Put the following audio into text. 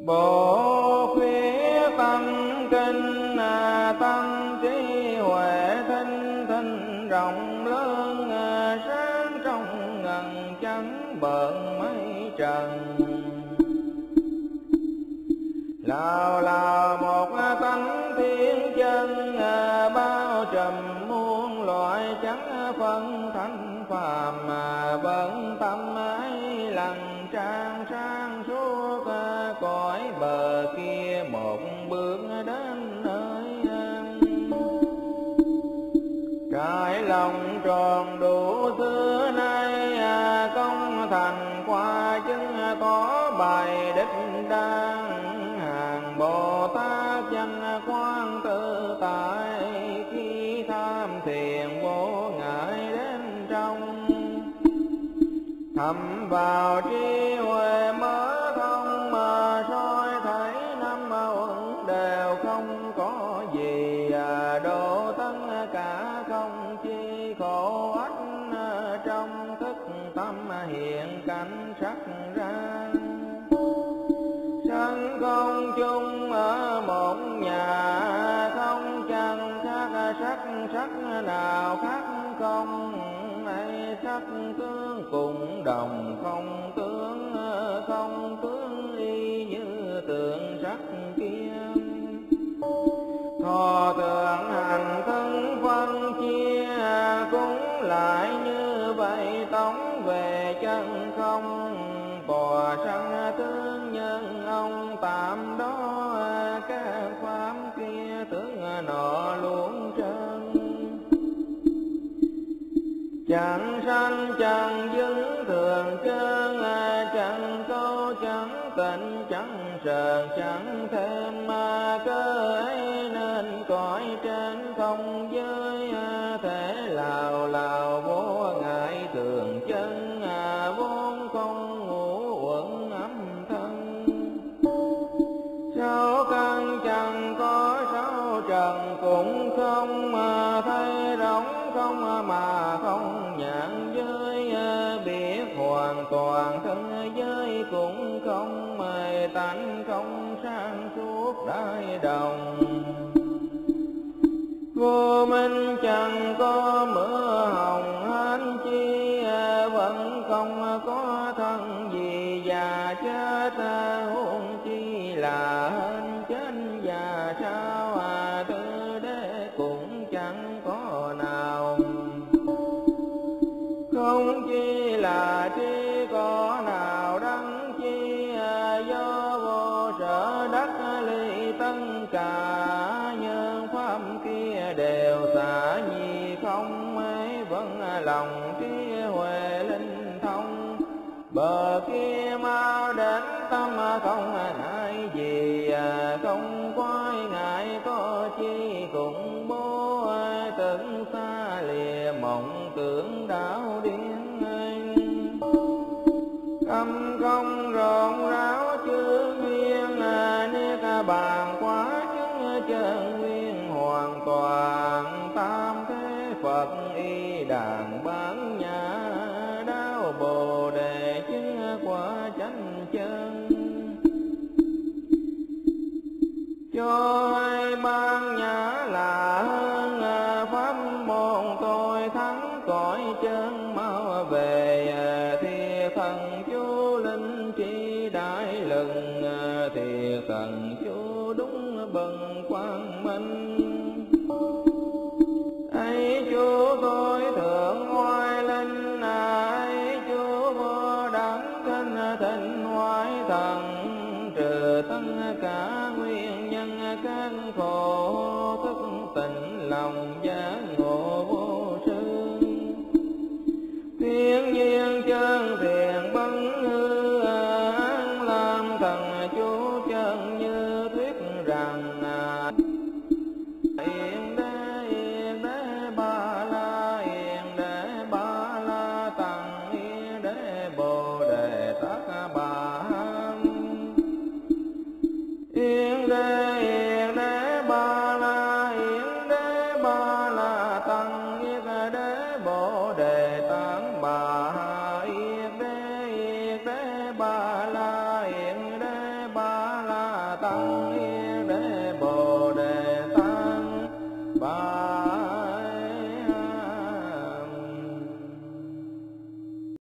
Bộ khuyết tâm kinh tâm trí huệ thinh thinh rộng lớn sáng trong ngần chánh bận mây trần. Lào lào một tánh thiên chân bao trùm muôn loại chẳng phân thanh phàm bận tâm ấy lần trang sang suốt cõi bờ kia một bước đến nơi an. Trải lòng tròn đủ xưa nay công thành qua chứng có bài đích đang hàng Bồ Tát danh quan tự tại khi tham thiền vô ngại đến trong. Thầm vào trí huệ mở thông mà soi thấy năm uẩn đều không có gì độ tất cả không chi khổ ách trong thức tâm hiện cảnh sắc ra. Sanh không chung ở một nhà không chẳng khác sắc sắc nào khác không ấy sắc tướng cùng đồng không tướng y như tượng sắc kia. Thọ tưởng hành thân phân chia cũng lại như vậy tống về chân không. Bò sanh tướng nhân ông tạm đó các pháp kia tướng nọ luôn trơn. Chẳng sanh chẳng dứng thường chân chẳng câu chẳng tịnh chẳng sờn chẳng thêm cơ ấy nên cõi trên không giới thể lào lào vô ngại thường chân vốn không ngủ uẩn âm thân. Sáu căn chẳng có sáu trần cũng không thấy rỗng không mà không nhãn giới biết hoàn toàn thân giới cũng không tánh không sang suốt đại đồng. Vô minh chẳng có mưa hồng hán chi vẫn không có thân gì già chết huống chi là hên chết già sao tư đế cũng chẳng có nào. Không chi là tri có nào đắng chi do vô sở đắc ly tất cả nhân pháp kia đều xả nhi không ấy vẫn lòng trí huệ linh thông. Bờ kia mau đến tâm không ngại gì không quái ngại có chi cũng bố tưởng xa lìa mộng tưởng đảo điên. Tâm không rộn ráo chư nguyên niết bàn quá chứng chân nguyên hoàn toàn. Tam thế Phật y đàn bán nhã đáo bồ đề chứng quả chánh chân. Cho ai ban nhã là hơn pháp môn tôi thắng cõi chân mau về. Thì thần chú linh trí đại lừng thì thần chú đúng bần quang minh. Ấy chú tôi thượng hoài linh ấy chú vô đẳng thanh thịnh hoài thần. Trừ tất cả nguyên nhân các khổ thức tịnh lòng giác ngộ vô sư. Thiên nhiên chân thiền bấn hư an làm thần chú chân như thuyết rằng yên đế ba la tăng yên đế bồ đề tát bà. Yên đế ba la tăng yên đế bồ đề tát bà. Yên đế ba la